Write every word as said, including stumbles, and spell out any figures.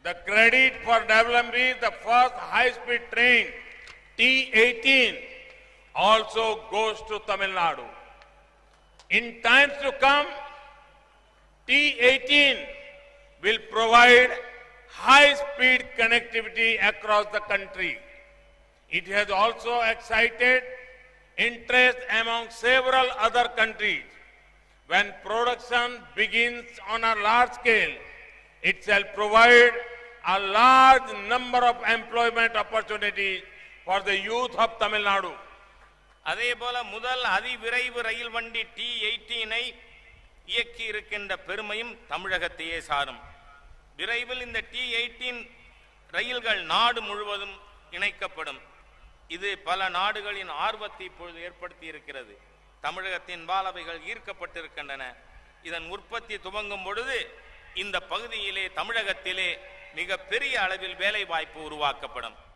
The credit for developing the first high-speed train, T eighteen, also goes to Tamil Nadu. In times to come, T eighteen will provide high-speed connectivity across the country. It has also excited interest among several other countries. When production begins on a large scale, it shall provide a large number of employment opportunities for the youth of Tamil Nadu. அதேபோல முதல் அதிவிரைவு ரயில் வண்டி D eighteen ஐ இயக்கி இருக்கின்ற பெருமையும் தமிழகத்தையே சாரும். விரைவில் இந்த டி எயிட்டீன் ரயில்கள் நாடு முழுவதும் இணைக்கப்படும். இது பல நாடுகளின் ஆர்வத்தை இப்பொழுது ஏற்படுத்தி இருக்கிறது. தமிழகத்தின் பாலவைகள் ஈர்க்கப்பட்டிருக்கின்றன. இதன் உற்பத்தி துவங்கும் பொழுது இந்த பகுதியிலே தமிழகத்திலே மிக பெரிய அளவில் வேலை வாய்ப்பு உருவாக்கப்படும்.